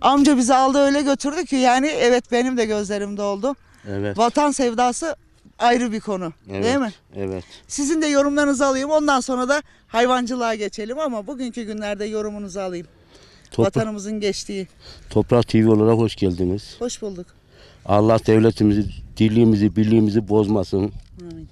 Amca bizi aldı öyle götürdü ki yani evet benim de gözlerim doldu. Evet. Vatan sevdası ayrı bir konu, Evet. değil mi? Evet. Sizin de yorumlarınızı alayım, ondan sonra da hayvancılığa geçelim ama bugünkü günlerde yorumunuzu alayım. Vatanımızın geçtiği. Toprak TV olarak hoş geldiniz. Hoş bulduk. Allah devletimizi, dirliğimizi, birliğimizi bozmasın. Amin.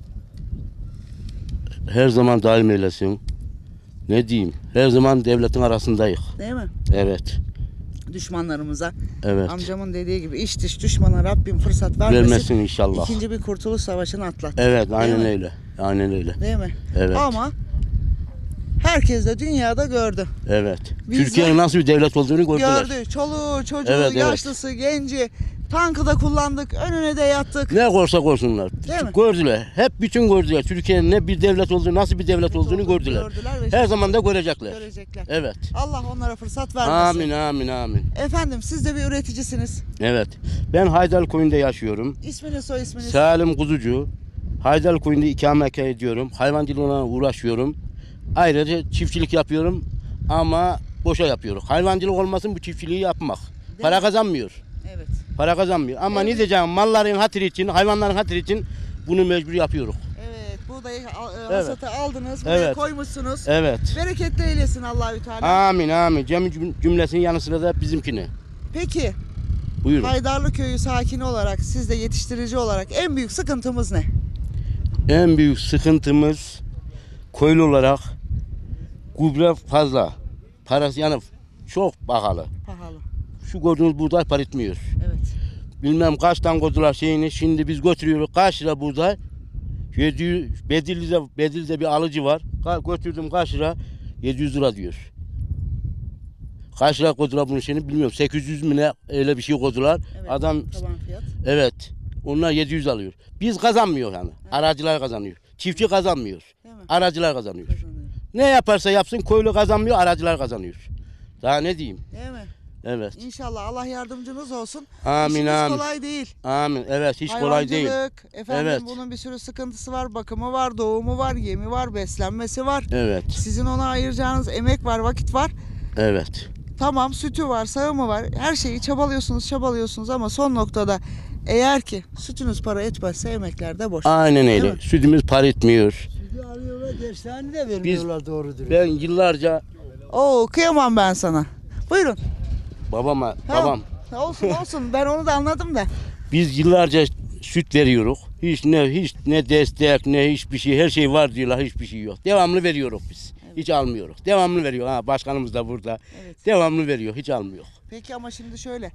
Her zaman daim eylesin. Ne diyeyim? Her zaman devletin arasındayız. Değil mi? Evet. Düşmanlarımıza. Evet. Amcamın dediği gibi iç dış düşmana Rabbim fırsat vermesin. Vermesin inşallah. İkinci bir kurtuluş savaşını atlat. Evet, aynen mi? öyle. Aynen öyle. Değil mi? Evet. Ama herkes de dünyada gördü. Evet. Biz Türkiye'nin de nasıl bir devlet olduğunu gördüler. Gördü. Çoluğu, çocuğu, Evet, evet. yaşlısı, genci. Tankı da kullandık. Önüne de yattık. Ne korsa korsunlar. Değil mi? Gördüler. Hep bütün gördüler. Türkiye'nin ne bir devlet olduğunu, nasıl bir devlet olduğunu gördüler. ve Her zaman da görecekler. görecekler. Evet. Allah onlara fırsat vermesin. Amin, amin, amin. Efendim siz de bir üreticisiniz. Evet. Ben Haydarköy'ünde yaşıyorum. İsminiz, soy isminiz? Salim Kuzucu. Haydarköy'ünde ikamet ediyorum. Hayvancılığına uğraşıyorum. Ayrıca çiftçilik yapıyorum ama boşa yapıyorum. Hayvancılık olmasın bu çiftçiliği yapmak. Para mi? kazanmıyor. Evet. Para kazanmıyor. Ama Evet. ne diyeceğim, malların hatırı için, hayvanların hatırı için bunu mecbur yapıyoruz. Evet. Buğdayı Evet. hasata aldınız. Buraya Evet. koymuşsunuz. Evet. Bereketli eylesin Allahü Teala. Amin, amin. Cümlesinin yanı sıra da bizimkini. Peki Buyurun. Haydarlı Köyü sakini olarak, siz de yetiştirici olarak en büyük sıkıntımız ne? En büyük sıkıntımız köylü olarak gübre fazla. Parası yani çok pahalı. Pahalı. Şu gördüğünüz buğday par etmiyor. Evet. Bilmem kaçtan koydular şeyini. Şimdi biz götürüyoruz. Kaç lira buğday? 700, Bedil'de bir alıcı var. Götürdüm kaç lira? 700 lira diyor. Kaç lira koydular bunun şeyini bilmiyorum. 800 mi ne öyle bir şey koydular. Evet. Adam Taban fiyat. evet. Onlar 700 alıyor. Biz kazanmıyor yani. Aracılar kazanıyor. Çiftçi kazanmıyor. Değil mi? Aracılar kazanıyor. Kazanıyor. Ne yaparsa yapsın köylü kazanmıyor, aracılar kazanıyor. Daha ne diyeyim? Değil mi? Evet. İnşallah Allah yardımcınız olsun. Amin, İşiniz amin. kolay değil. Amin. Evet, hiç kolay değil. Hayvancılık, efendim Evet. bunun bir sürü sıkıntısı var. Bakımı var, doğumu var, yemi var, beslenmesi var. Evet. Sizin ona ayıracağınız emek var, vakit var. Evet. Tamam sütü var, sağımı var. Her şeyi çabalıyorsunuz ama son noktada eğer ki sütünüz para etmezse emekler de boş. Aynen Değil öyle. mi? Sütümüz par etmiyor. Bizi alıyorlar, dershanede de vermiyorlar doğrudur. Ben yıllarca Oo kıyamam ben sana. Buyurun. babam Tamam. Olsun ben onu da anladım da. biz yıllarca süt veriyoruz. Hiç ne destek ne hiçbir şey, her şey var diyorlar, hiçbir şey yok. Devamlı veriyoruz biz. Hiç almıyoruz. Devamlı veriyor. Ha başkanımız da burada. Evet. Devamlı veriyor, hiç almıyor. Peki ama şimdi şöyle.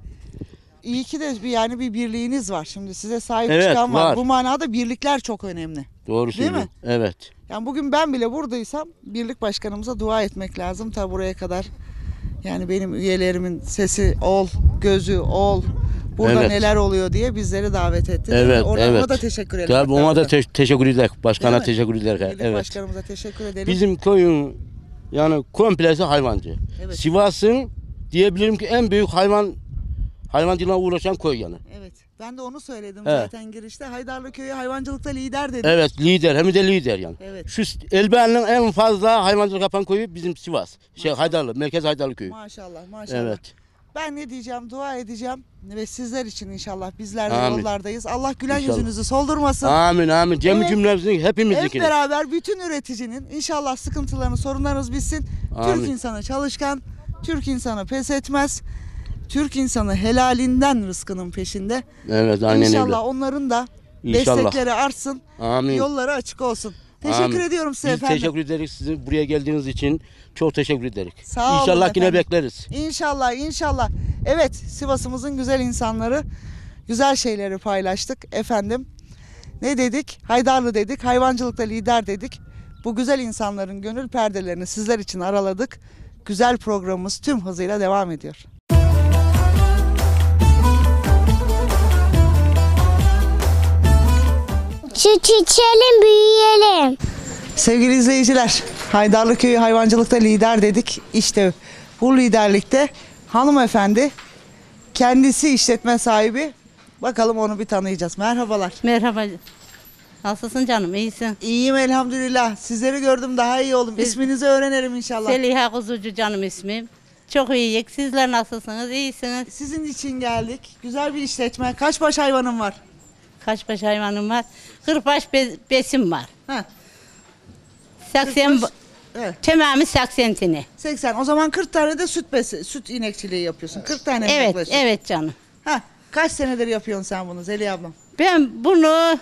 İyi ki de bir birliğiniz var. Şimdi size sahip Evet, çıkan var. var. Bu manada birlikler çok önemli. Doğru Değil mi? söylüyorsun. Evet. Yani bugün ben bile buradaysam birlik başkanımıza dua etmek lazım. Ta buraya kadar yani benim üyelerimin sesi ol, gözü ol. Burada Evet. neler oluyor diye bizleri davet etti. Değil mi? Evet, Ona evet. da teşekkür ederim. Tabii ona da teşekkür ederiz. Değil Başkana mi? teşekkür ederiz. Birlik Evet. başkanımıza teşekkür edelim. Bizim köyün yani komplesi hayvancı. Evet. Sivas'ın diyebilirim ki en büyük hayvancılığa uğraşan köy yani. Evet. Ben de onu söyledim Evet. zaten girişte. Haydarlı Köyü hayvancılıkta lider dedim. Evet, lider, hem de lider yani. Evet. Şu Elbani'nin en fazla hayvancılık yapan köyü bizim Sivas. Haydarlı, Merkez Haydarlı köyü. Maşallah maşallah. Evet. Ben ne diyeceğim, dua edeceğim ve sizler için inşallah bizler de Amin. yollardayız. Allah gülen İnşallah. yüzünüzü soldurmasın. Amin, amin. Cem Evet. cümlemizin Hep hepimizinkini. beraber bütün üreticinin inşallah sıkıntılarını, sorunlarınız bitsin. Amin. Türk insanı çalışkan, Türk insanı pes etmez. Türk insanı helalinden rızkının peşinde. Evet, aynen İnşallah öyle. onların da İnşallah. destekleri artsın, Amin. yolları açık olsun. Teşekkür Amin. ediyorum size Biz efendim. teşekkür ederiz sizin buraya geldiğiniz için. Çok teşekkür ederiz. Sağ olun İnşallah yine efendim. bekleriz. İnşallah, inşallah. Evet, Sivas'ımızın güzel insanları, güzel şeyleri paylaştık efendim. Ne dedik? Haydarlı dedik, hayvancılıkta lider dedik. Bu güzel insanların gönül perdelerini sizler için araladık. Güzel programımız tüm hızıyla devam ediyor. Süt içelim, büyüyelim. Sevgili izleyiciler, Haydarlı Köyü hayvancılıkta lider dedik. İşte bu liderlikte hanımefendi, kendisi işletme sahibi. Bakalım onu bir tanıyacağız. Merhabalar. Merhaba. Nasılsın canım? İyisin. İyiyim elhamdülillah. Sizleri gördüm daha iyi oldum. Biz- İsminizi öğrenelim inşallah. Seliha Kuzucu canım ismim. çok iyiyiz. Sizler nasılsınız? İyisiniz. Sizin için geldik. Güzel bir işletme. Kaç baş hayvanın var? Kaç baş hayvanım var? 40 baş besim var. Ha, 80 baş- evet. tamamı 80 tane. 80. O zaman 40 tane de süt inekçiliği yapıyorsun. 40 tane mi Evet, yaklaşık? evet canım. Ha, kaç senedir yapıyorsun sen bunu Zeliha ablam? Ben bunu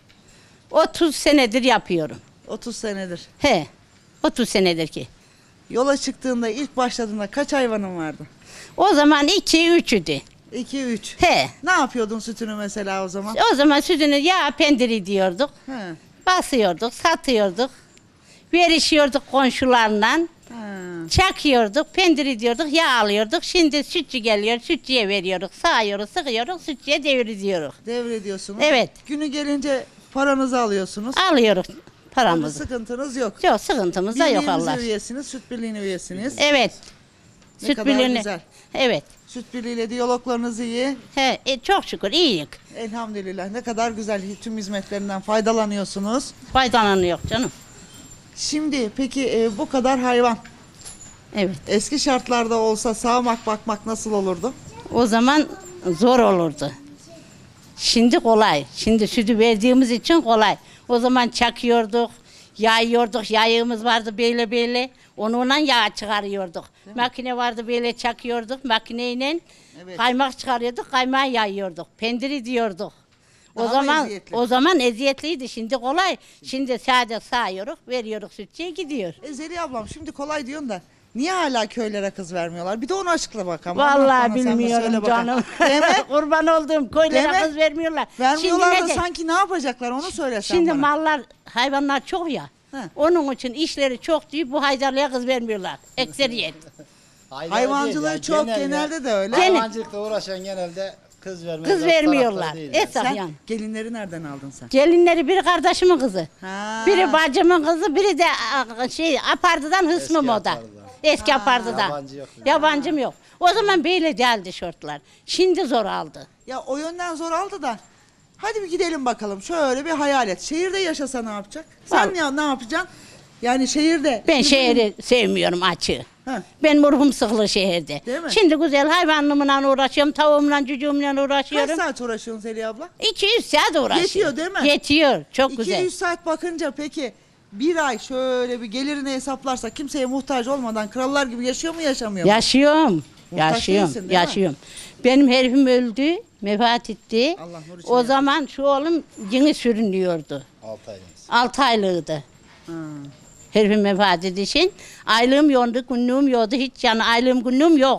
30 senedir yapıyorum. 30 senedir. He, 30 senedir ki. Yola çıktığında ilk başladığında kaç hayvanın vardı? O zaman 2-3 idi. 2 3. He, Ne yapıyordun sütünü mesela o zaman? o zaman sütünü yağ pendiri diyorduk. He. Basıyorduk, satıyorduk. Verişiyorduk komşularla. Ha. Çakıyorduk, pendiri diyorduk, yağ alıyorduk. Şimdi sütçü geliyor, sütçüye veriyoruz. Sağıyoruz, sıkıyoruz, sütçüye devrediyoruz. Devrediyorsunuz. Evet. Günü gelince paranızı alıyorsunuz. Alıyoruz Tabii paramızı. sıkıntınız yok. Yok, sıkıntımız da yok Birliğinize Allah. üyesiniz, süt birliğine üyesiniz. Evet. Ne Süt kadar birliğine. güzel. Evet. Süt birliğiyle diyaloglarınız iyi. He, çok şükür iyiyiz. Elhamdülillah ne kadar güzel tüm hizmetlerinden faydalanıyorsunuz. Faydalanıyor canım. Şimdi peki bu kadar hayvan Evet. eski şartlarda olsa sağmak bakmak nasıl olurdu? O zaman zor olurdu. Şimdi kolay. Şimdi sütü verdiğimiz için kolay. O zaman çakıyorduk, yayıyorduk. Yayığımız vardı böyle. Onunla yağ çıkarıyorduk. Makine vardı böyle çakıyorduk makineyle. Evet. Kaymak çıkarıyorduk, kaymağı yayıyorduk. Pendiri diyorduk. Daha O mı zaman eziyetli? o zaman eziyetliydi. Şimdi kolay. Şimdi sadece sağıyoruz, veriyoruz sütçüye gidiyor. Zeliha ablam şimdi kolay diyorsun da niye hala köylere kız vermiyorlar? Bir de onu açıkla bakalım. Vallahi Anlat bana, sen de söyle bilmiyorum bakalım. canım. Değil mi? Kurban olduğum köylere Değil mi? kız vermiyorlar. Vermiyorlar Şimdi da ne de- sanki ne yapacaklar onu söylesen Şimdi bana. mallar, hayvanlar çok ya. He. Onun için işleri çok değil. Bu haydarlığa kız vermiyorlar. Ekseriyet. Hayvancılığı çok genelde de öyle. Gene- Hayvancılıkla uğraşan genelde kız vermiyorlar. Kız vermiyorlar. Esas Sen yani. gelinleri nereden aldın sen? Gelinleri biri kardeşimin kızı. Ha. Biri bacımın kızı, biri de apardıdan hısmım o da. apardıdan. Eski apardıdan. Yabancı yok. Yabancım yok. O zaman böyle değildi şortlar. Şimdi zor aldı. Ya o yönden zor aldı da. Hadi bir gidelim bakalım. Şöyle bir hayal et. Şehirde yaşasa ne yapacak? Sen Vallahi- ya ne yapacaksın? Yani şehirde. Ben şehri sevmiyorum açığı. Ha. Ben ruhum sıkılı şehirde. Değil mi? Şimdi güzel hayvanımla uğraşıyorum, tavuğumla, cücüğümle Kaç uğraşıyorum. saat uğraşıyorsun Zeliha abla? 200 saat uğraşıyorum. Yetiyor değil mi? Yetiyor, çok 200 güzel. saat bakınca peki bir ay şöyle bir gelirini hesaplarsak kimseye muhtaç olmadan krallar gibi yaşıyor mu yaşamıyor mu? Yaşıyorum, Muhtaç yaşıyorum, değilsin, değil mi? yaşıyorum. Benim herifim öldü, vefat etti. Allah nur için O yatsın. zaman şu oğlum yeni sürünüyordu. 6 ayımız. 6 aylığıydı. Ha. Herifim vefat ettiği için. Aylığım yoktu, günlüğüm yoktu. Hiç yani aylığım günlüğüm yok.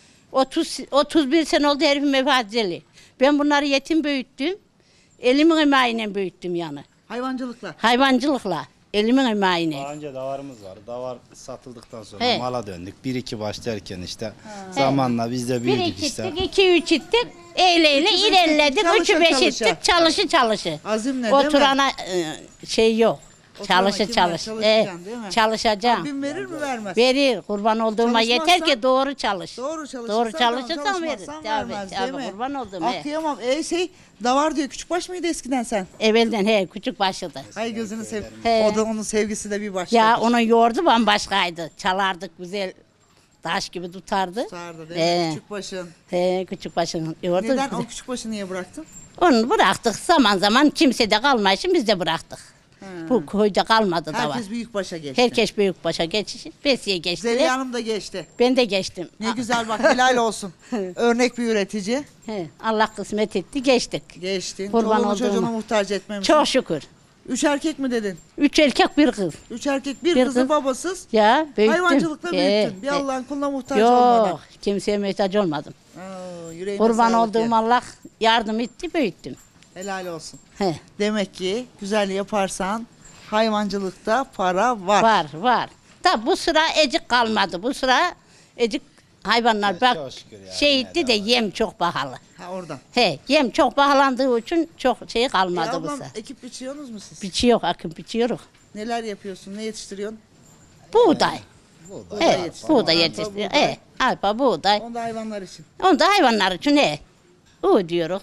31 sene oldu herifim vefat edeli. Ben bunları yetim büyüttüm. Elimin emeğiyle büyüttüm yani. Hayvancılıkla. Hayvancılıkla. Elimin emeğiyle. Daha önce davarımız vardı. Davar satıldıktan sonra He. mala döndük. 1-2 baş derken işte zamanla biz de Bir büyüdük iki işte. ittik, 2-3 ittik. Eyle 3'ü beş ilerledik, ittik, çalışa 3'ü 5 çalışa. ittik, çalışı. Azimle değil mi? Oturana şey yok. Oturana Çalışı kim var? çalış. Çalışacaksın, değil mi? Çalışacağım. Rabbim verir mi vermez? Verir kurban olduğuma yeter Çalışmazsan- ki doğru çalış. Doğru çalışırsan Doğru çalışırsan tamam, verir. çalışmazsan Tabii, vermez, tabii, değil mi? kurban olduğum. Ah kıyamam. Davar diyor küçükbaş mıydı eskiden sen? Evvelden küçük başladı. Ay gözünü sev. He. O da onun sevgisi de bir başka. Ya onun yoğurdu bambaşkaydı. Çalardık güzel. Taş gibi tutardı. Sardı değil mi? He. Küçükbaşın. Küçük başının yoğurdu. Neden güzel. o küçükbaşı niye bıraktın? Onu bıraktık zaman zaman kimse de kalmayışın biz de bıraktık. Bu köyde kalmadı da var. Herkes büyükbaşa geçti. Herkes büyük başa geçişi. Besiye geçtiler. Zeliha Hanım da geçti. Ben de geçtim. Ne güzel bak helal olsun. Örnek bir üretici. Allah kısmet etti geçtik. Geçtin. Kurban Çoluğunu olduğuma. çocuğunu muhtaç etmemişsin. Çok şükür. 3 erkek mi dedin? 3 erkek bir kız. 3 erkek bir Bir kızı kız. babasız. Ya büyüttüm. Hayvancılıkla büyüttün. Bir He. Allah'ın kuluna muhtaç olmadan. Yok kimseye muhtaç olmadım. Yüreğine Kurban sağlık olduğum ya. Allah yardım etti büyüttüm. Helal olsun. He. Demek ki güzel yaparsan hayvancılıkta para var. Var. Da bu sıra ecik kalmadı. Bu sıra ecik hayvanlar Evet, bak çok şükür ya, şey yine etti de de var. yem çok pahalı. Ha oradan. Yem çok pahalandığı için çok şey kalmadı bu ablam sıra. ekip biçiyorsunuz mu siz? Biçiyor, akın biçiyoruz. Neler yapıyorsun? Ne yetiştiriyorsun? Buğday. Buğday. Buğday Arpa, yetiştiriyor. buğday. Arpa, buğday. Onda hayvanlar için. Onu da hayvanlar için o diyoruz.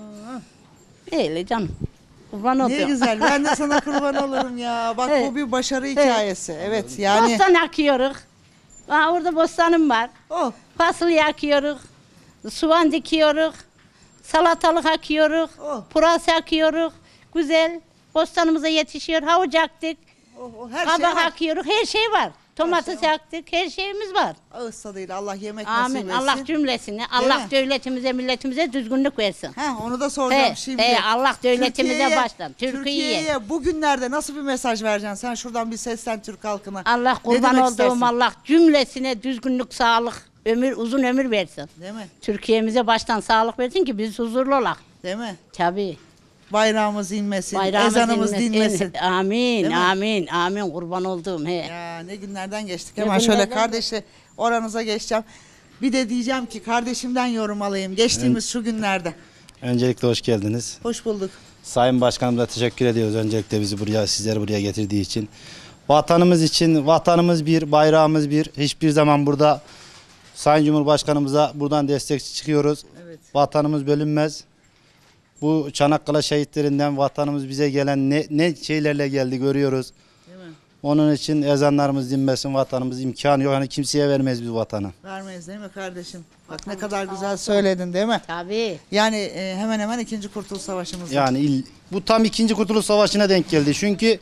Öyle canım. Kurban Ne oluyorum. güzel. Ben de sana kurban olurum ya. Bak Evet. bu bir başarı hikayesi. Evet yani Bostan akıyoruz. Orada bostanım var. Oh. Fasulye ekiyoruz, soğan dikiyoruz, salatalık ekiyoruz, Oh. pırasa ekiyoruz. Güzel. Bostanımıza yetişiyor. Havuç ektik, Her şey kabak var. ekiyoruz. Her şey var. Domates ektik. Her şeyimiz var. Ağız tadıyla Allah yemek nasip Amin. etsin. Allah cümlesine, Allah mi? devletimize, milletimize düzgünlük versin. Onu da soracağım He, şimdi. Allah devletimize Türkiye'ye- baştan. Türkiye'ye. Türkiye'ye bugünlerde nasıl bir mesaj vereceksin? Sen şuradan bir seslen Türk halkına. Allah Ne kurban demek olduğum istersin? Allah cümlesine düzgünlük, sağlık, uzun ömür versin. Değil mi? Türkiye'mize baştan sağlık versin ki biz huzurlu olalım. Değil mi? Tabii. Bayrağımız inmesin, Bayrağımız ezanımız inmesin. dinmesin. Amin, mi? amin, amin kurban olduğum. He. Ya ne günlerden geçtik. Ne Hemen şöyle günlerden kardeşle oranıza geçeceğim. Bir de diyeceğim ki kardeşimden yorum alayım. Geçtiğimiz şu günlerde. Öncelikle hoş geldiniz. Hoş bulduk. Sayın Başkanımıza teşekkür ediyoruz. Öncelikle sizleri buraya getirdiği için. Vatanımız için, vatanımız bir, bayrağımız bir. Hiçbir zaman burada Sayın Cumhurbaşkanımıza buradan destekçi çıkıyoruz. Evet. Vatanımız bölünmez. Bu Çanakkale şehitlerinden vatanımız bize gelen ne şeylerle geldi görüyoruz. Değil mi? Onun için ezanlarımız dinmesin, vatanımız imkanı yok. Hani kimseye vermeyiz biz vatanı. Vermeyiz değil mi kardeşim? Bak ne kadar güzel söyledin değil mi? Tabii. Yani hemen hemen 2. Kurtuluş Savaşı'mızda. Yani bu tam 2. Kurtuluş Savaşı'na denk geldi. Çünkü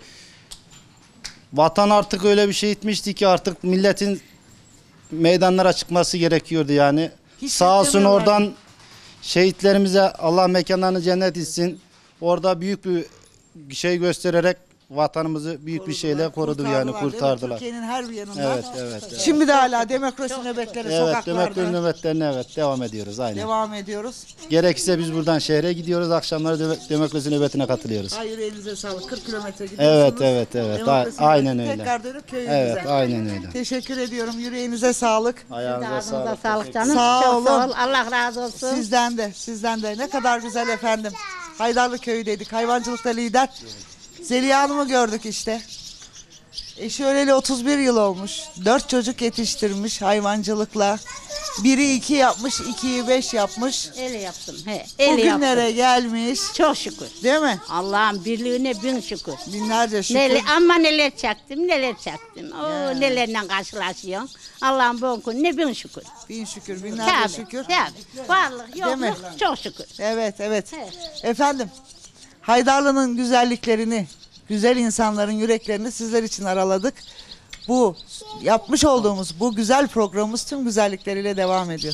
vatan artık öyle bir şey etmişti ki artık milletin meydanlara çıkması gerekiyordu yani. Sağ olsun Hissedemiyorlar. oradan şehitlerimize Allah mekanlarını cennet etsin. Orada büyük bir şey göstererek vatanımızı büyük bir şeyle korudu yani değil mi? kurtardılar. Türkiye'nin her bir yanında. Evet, evet. Evet, Şimdi de hala demokrasi nöbetleri evet sokaklarda demokrasi nöbetlerine evet devam ediyoruz aynen. devam ediyoruz. Gerekirse biz buradan şehre gidiyoruz, akşamları demokrasi nöbetine katılıyoruz. Ay yüreğinize sağlık. 40 kilometre gidiyorsunuz. Evet, evet, evet. Demokrasi Aynen nöbeti öyle. Tekrar dönüp köyünüze. Evet, aynen öyle. Teşekkür ediyorum. Yüreğinize sağlık. Ayağınıza Ağzınıza sağlık. sağlık canım. Sağ Çok olun. sağ ol. Allah razı olsun. Sizden de. Ne kadar güzel efendim. Haydarlı köyüydük. Hayvancılıkta lider. Zeliha Hanım'ı gördük işte. Eşi öleli 31 yıl olmuş. 4 çocuk yetiştirmiş hayvancılıkla. Biri 2 yapmış, 2'yi 5 yapmış. Eli yaptım. He. Eli Bugünlere yaptım. gelmiş. Çok şükür. Değil mi? Allah'ın birliğine bin şükür. Binlerce şükür. Ama neler çektim, neler çektim. Nelerle karşılaşıyorsun. Allah'ın bu gününe bin şükür. Bin şükür, binlerce şükür. Tabii. Varlık, Değil mi? yokluk çok şükür. Evet, evet. Evet. Efendim, Haydarlı'nın güzelliklerini, güzel insanların yüreklerini sizler için araladık. Bu yapmış olduğumuz bu güzel programımız tüm güzellikleriyle devam ediyor.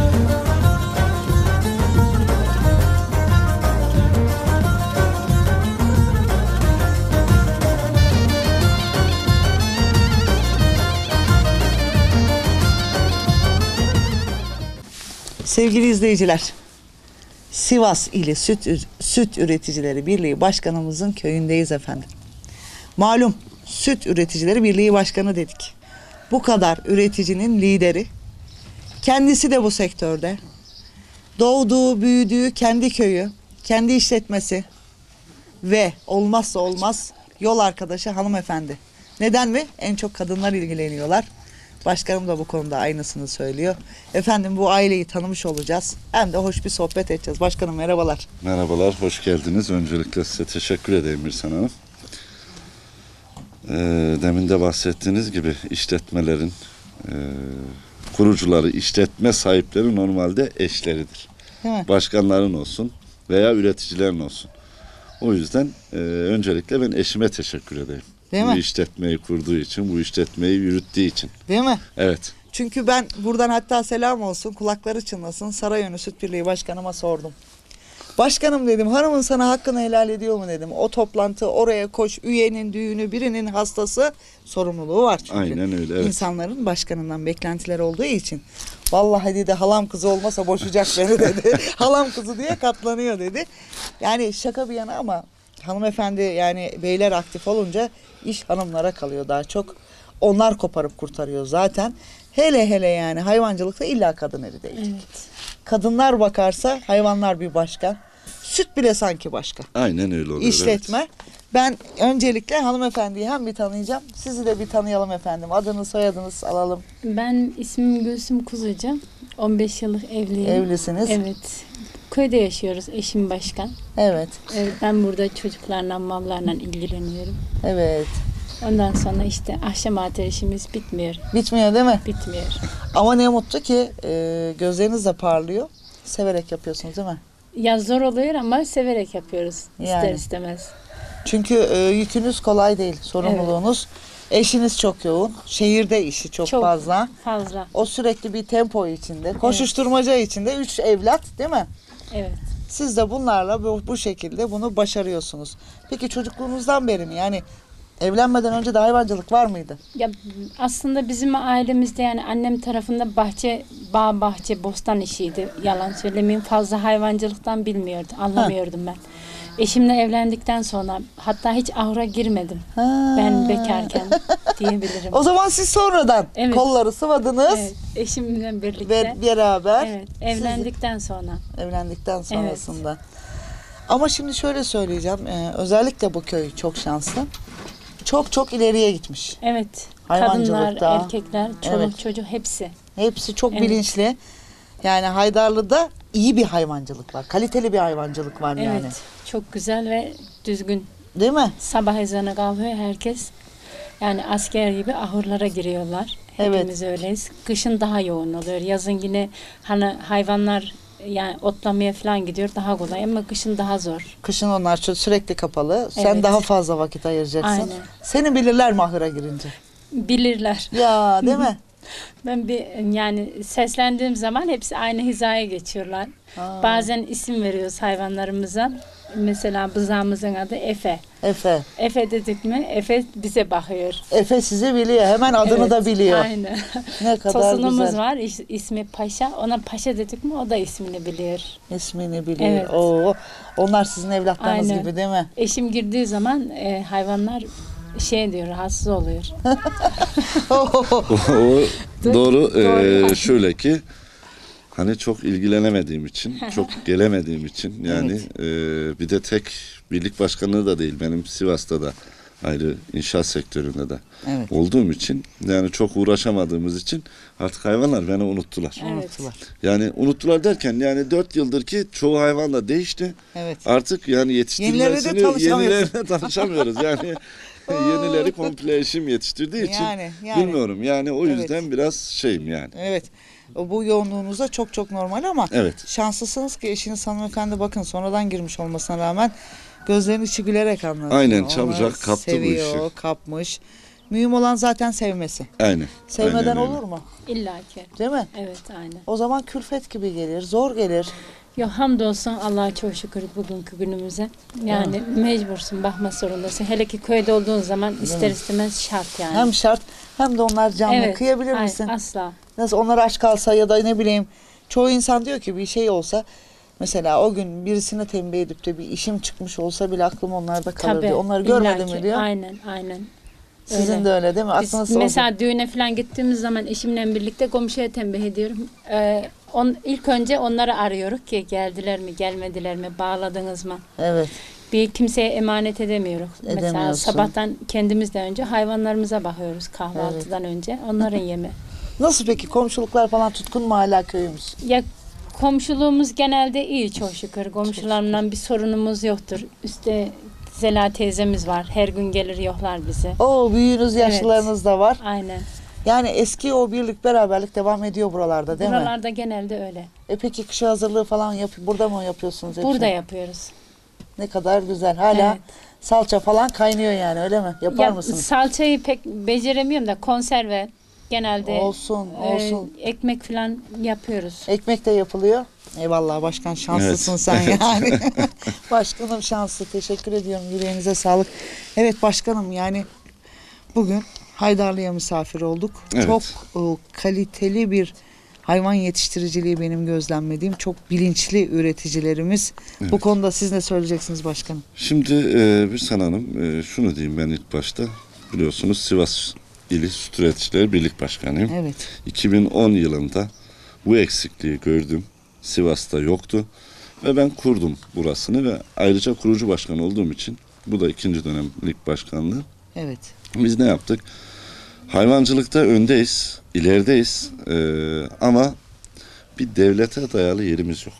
Sevgili izleyiciler, Sivas ili Süt Üreticileri Birliği Başkanımızın köyündeyiz efendim. Malum Süt Üreticileri Birliği Başkanı dedik. Bu kadar üreticinin lideri. Kendisi de bu sektörde. Doğduğu, büyüdüğü kendi köyü, kendi işletmesi ve olmazsa olmaz yol arkadaşı hanımefendi. Neden mi? En çok kadınlar ilgileniyorlar. Başkanım da bu konuda aynısını söylüyor. Efendim bu aileyi tanımış olacağız. Hem de hoş bir sohbet edeceğiz. Başkanım merhabalar. Merhabalar, hoş geldiniz. Öncelikle size teşekkür edeyim Mirsan Hanım. Demin de bahsettiğiniz gibi işletmelerin kurucuları, işletme sahipleri normalde eşleridir. Değil mi? Başkanların olsun veya üreticilerin olsun. O yüzden öncelikle ben eşime teşekkür edeyim. Değil bu mi? işletmeyi kurduğu için, bu işletmeyi yürüttüğü için. Değil mi? Evet. Çünkü ben buradan hatta selam olsun, kulakları çınlasın, Sarayönü Süt Birliği Başkanıma sordum. Başkanım dedim, hanımın sana hakkını helal ediyor mu dedim. O toplantı, oraya koş, üyenin düğünü, birinin hastası sorumluluğu var çünkü. Aynen öyle, evet. İnsanların başkanından beklentiler olduğu için. Vallahi dedi halam kızı olmasa boşayacak beni dedi. Halam kızı diye katlanıyor dedi. Yani şaka bir yana ama hanımefendi yani beyler aktif olunca iş hanımlara kalıyor daha çok. Onlar koparıp kurtarıyor zaten. Hele hele yani hayvancılıkta illa kadın eli değil. Evet. Kadınlar bakarsa hayvanlar bir başka. Süt bile sanki başka. Aynen öyle oluyor. İşletme. Evet. Ben öncelikle hanımefendiyi hem bir tanıyacağım. Sizi de bir tanıyalım efendim. Adınız, soyadınız alalım. Ben ismim Gülsüm Kuzucu. 15 yıllık evliyim. Evlisiniz. Evet. Köyde yaşıyoruz. Eşim başkan. Evet. Evet, ben burada çocuklarla, mallarla ilgileniyorum. Evet. Ondan sonra işte akşam işimiz bitmiyor. Bitmiyor değil mi? Bitmiyor. Ama ne mutlu ki gözleriniz de parlıyor. Severek yapıyorsunuz değil mi? Ya zor oluyor ama severek yapıyoruz. İster Yani. istemez. Çünkü yükünüz kolay değil, sorumluluğunuz. Eşiniz çok yoğun, şehirde işi çok fazla. Fazla. O sürekli bir tempo içinde, koşuşturmaca içinde 3 evlat değil mi? Evet. Siz de bunlarla bu şekilde bunu başarıyorsunuz. Peki çocukluğunuzdan beri mi? Yani evlenmeden önce de hayvancılık var mıydı? Ya aslında bizim ailemizde yani annem tarafında bağ bahçe, bostan işiydi. Yalan söylemeyeyim, fazla hayvancılıktan bilmiyordu, anlamıyordum ben. Eşimle evlendikten sonra hatta hiç ahıra girmedim. Ben bekarken diyebilirim. O zaman siz sonradan Evet. kolları sıvadınız Evet, eşimle birlikte. ve beraber Evet, evlendikten sonra. evlendikten sonrasında. Ama şimdi şöyle söyleyeceğim. Özellikle bu köy çok şanslı. Çok çok ileriye gitmiş. Evet, Hayvancılıkta. kadınlar, erkekler, çoluk Evet. çocuk hepsi. Hepsi çok Evet. bilinçli. Yani Haydarlı'da iyi bir hayvancılık var. Kaliteli bir hayvancılık var yani. Evet, çok güzel ve düzgün. Değil mi? Sabah ezanı kalkıyor herkes. Yani asker gibi ahırlara giriyorlar. Evet. Hepimiz öyleyiz. Kışın daha yoğun oluyor. Yazın yine hani hayvanlar yani otlamaya falan gidiyor daha kolay ama kışın daha zor. Kışın onlar sürekli kapalı. Sen Evet. daha fazla vakit ayıracaksın. Aynen. Seni bilirler mahıra girince. Bilirler. Ya değil mi? Ben yani seslendiğim zaman hepsi aynı hizaya geçiyorlar. Bazen isim veriyoruz hayvanlarımıza. Mesela bızağımızın adı Efe. Efe. Efe dedik mi Efe bize bakıyor. Efe sizi biliyor. Hemen adını Evet, da biliyor. Aynen. Ne kadar Tosunumuz güzel. var ismi Paşa. Ona Paşa dedik mi o da ismini biliyor. İsmini biliyor. Evet. Oo, onlar sizin evlatlarınız Aynen. gibi değil mi? Eşim girdiği zaman hayvanlar diyor rahatsız oluyor. O doğru. Doğru. Şöyle ki hani çok ilgilenemediğim için, çok gelemediğim için yani bir de tek birlik başkanlığı da değil. Benim Sivas'ta da ayrı inşaat sektöründe de Evet. olduğum için yani çok uğraşamadığımız için artık hayvanlar beni unuttular. Evet. Yani unuttular derken yani 4 yıldır ki çoğu hayvan da değişti. Evet. Artık yani yetiştirmesini tanışamıyoruz. yenilerine tanışamıyoruz. Yani yenileri komple eşim yetiştirdiği için Yani. bilmiyorum. Yani o Evet. yüzden biraz şeyim yani. Evet. Bu yoğunluğunuzda çok çok normal ama Evet. şanslısınız ki eşiniz hanımefendi bakın sonradan girmiş olmasına rağmen gözlerinin içi gülerek anlatıyor. Aynen, Onu çabucak kaptı bu seviyor, işi. kapmış. Mühim olan zaten sevmesi. Aynen. Sevmeden aynen öyle. olur mu? İlla ki. Değil mi? Evet aynen. O zaman külfet gibi gelir, zor gelir. Yo hamdolsun Allah'a çok şükür bugünkü günümüze. Yani mecbursun bakma zorundasın. Hele ki köyde olduğun zaman ister istemez şart yani. Hem şart hem de onlar canlı. Kıyabilir hayır, misin? asla. Nasıl onlar aç kalsa ya da ne bileyim çoğu insan diyor ki bir şey olsa mesela o gün birisine tembih edip de bir işim çıkmış olsa bile aklım onlarda kalır Tabii, diyor. Onları görmedim illaki. mi diyor. Aynen. Sizin öyle. de öyle değil mi? Biz Aklınız mesela düğüne falan gittiğimiz zaman eşimle birlikte komşuya tembih ediyorum. İlk önce onları arıyoruz ki geldiler mi, gelmediler mi, bağladınız mı? Evet. Bir kimseye emanet edemiyoruz. Mesela Edemiyorsun. sabahtan kendimizden önce hayvanlarımıza bakıyoruz kahvaltıdan önce. Onların yemi. Nasıl peki komşuluklar falan tutkun mu hala köyümüz? Ya komşuluğumuz genelde iyi çok şükür. Komşularımla bir sorunumuz yoktur. Üstte Zela teyzemiz var. Her gün gelir yoklar bizi. Oo büyüğünüz yaşlılarınız da var. Aynen. Yani eski o birlik beraberlik devam ediyor buralarda değil mi? Buralarda genelde öyle. Peki kışa hazırlığı falan burada mı yapıyorsunuz hepsini? Burada yapıyoruz. Ne kadar güzel. Hala Evet. salça falan kaynıyor yani öyle mi? Yapar Ya, mısınız? salçayı pek beceremiyorum da konserve genelde Olsun. ekmek falan yapıyoruz. Ekmek de yapılıyor. Eyvallah başkan şanslısın Evet. sen yani. Başkanım şanslı. Teşekkür ediyorum. Yüreğinize sağlık. Evet başkanım yani bugün Haydarlı'ya misafir olduk. Evet. Çok kaliteli bir hayvan yetiştiriciliği benim gözlemlediğim. Çok bilinçli üreticilerimiz. Bu konuda siz ne söyleyeceksiniz başkanım? Şimdi Birsen Hanım şunu diyeyim ben ilk başta. Biliyorsunuz Sivas İli Süt Üreticileri Birlik Başkanıyım. Evet. 2010 yılında bu eksikliği gördüm. Sivas'ta yoktu. Ve ben kurdum burasını ve ayrıca kurucu başkan olduğum için bu da 2. dönemlik başkanlığı. Evet. Biz ne yaptık? Hayvancılıkta öndeyiz, ilerideyiz ama bir devlete dayalı yerimiz yok.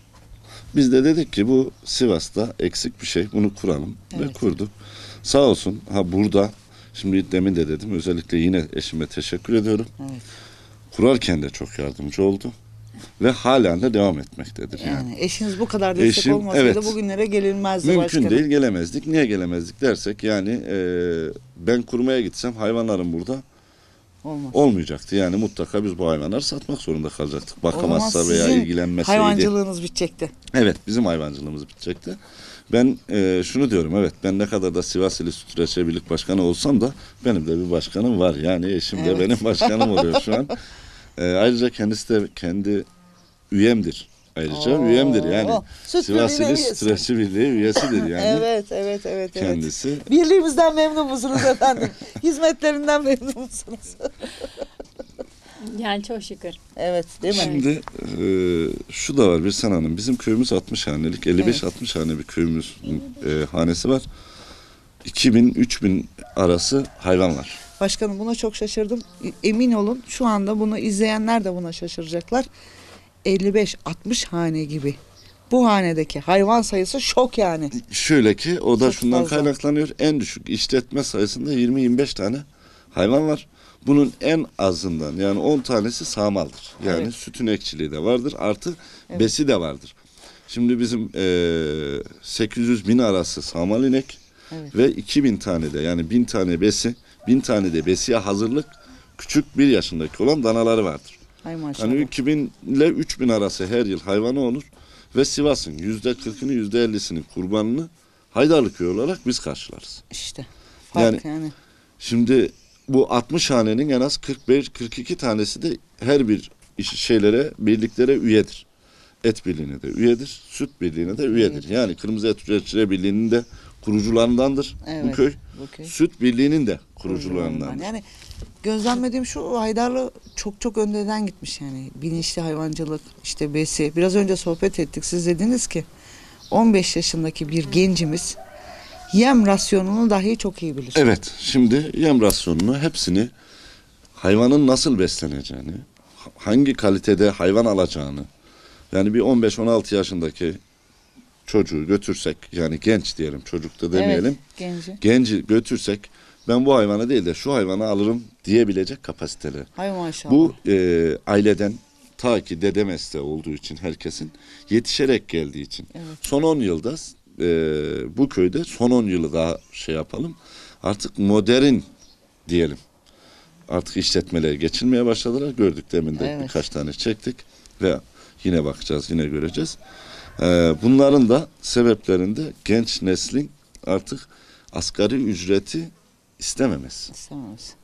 Biz de dedik ki bu Sivas'ta eksik bir şey, bunu kuralım ve Evet. kurduk. Sağ olsun burada Şimdi demin de dedim, özellikle yine eşime teşekkür ediyorum. Evet. Kurarken de çok yardımcı oldu ve halen de devam etmektedir yani. Yani eşiniz bu kadar destek Eşim, olmasaydı evet. bugünlere gelinmezdi Mümkün başkanım. değil, gelemezdik. Niye gelemezdik dersek yani ben kurmaya gitsem hayvanlarım burada Olmaz. olmayacaktı. Yani mutlaka biz bu hayvanları satmak zorunda kalacaktık. O zaman Bakamazsa veya sizin ilgilenmeseydi. hayvancılığınız bitecekti. Evet, bizim hayvancılığımız bitecekti. Ben şunu diyorum, evet, ben ne kadar da Sivas İli Süt Üreticileri Birlik Başkanı olsam da benim de bir başkanım var. Yani eşim de Evet. benim başkanım oluyor şu an. Ayrıca kendisi de kendi üyemdir. Ayrıca üyemdir yani. Süt Sivas Birliği'ne İli üyesi. Süt Üreticileri Birliği üyesidir yani. Evet. Kendisi. Birliğimizden memnun musunuz efendim? Hizmetlerinden memnun musunuz? Yani çok şükür. Evet, değil mi? Şimdi şu da var Birsen Hanım, bizim köyümüz 60 hanelik, 55-60 hane bir köyümüz hanesi var. 2000-3000 arası hayvan var. Başkanım buna çok şaşırdım. Emin olun şu anda bunu izleyenler de buna şaşıracaklar. 55-60 hane gibi. Bu hanedeki hayvan sayısı şok yani. Şöyle ki o da Çok şundan fazla. kaynaklanıyor. En düşük işletme sayısında 20-25 tane hayvan var. Bunun en azından yani 10 tanesi sağmaldır. Yani Evet. süt inekçiliği de vardır. Artı besi de vardır. Şimdi bizim 800-1000 arası sağmal inek Evet. ve 2000 tane de yani 1000 tane besi, 1000 tane de besiye hazırlık küçük 1 yaşındaki olan danaları vardır. Ay maşallah. Yani 2000 ile 3000 arası her yıl hayvanı olur ve Sivas'ın %40'ını %50'sini kurbanını Haydarlı köy olarak biz karşılarız. İşte fark yani. Şimdi bu 60 hanenin en az 45-42 tanesi de her bir birliklere üyedir. Et birliğine de üyedir, süt birliğine de üyedir. Yani Kırmızı Et Üreticileri Birliği'nin de kurucularındandır bu Evet, köy. bu köy. Süt birliğinin de kurucularındandır. Yani gözlemlediğim şu, Haydarlı çok öndeden gitmiş yani. Bilinçli hayvancılık, işte besi. Biraz önce sohbet ettik. Siz dediniz ki 15 yaşındaki bir gencimiz yem rasyonunu dahi çok iyi bilir. Evet, şimdi yem rasyonunu hepsini, hayvanın nasıl besleneceğini, hangi kalitede hayvan alacağını, yani bir 15-16 yaşındaki çocuğu götürsek, yani genç diyelim, çocuk da demeyelim, Evet, genci. genci götürsek ben bu hayvanı değil de şu hayvanı alırım diyebilecek kapasiteli. Hay maşallah. Bu aileden ta ki dede mesleği olduğu için herkesin yetişerek geldiği için. Evet. Son 10 yılda bu köyde son 10 yılı daha yapalım. Artık modern diyelim. Artık işletmelere geçilmeye başladılar. Gördük demin de Evet. birkaç tane çektik ve yine bakacağız, yine göreceğiz. Bunların da sebeplerinde genç neslin artık asgari ücreti istememesi. İstemez.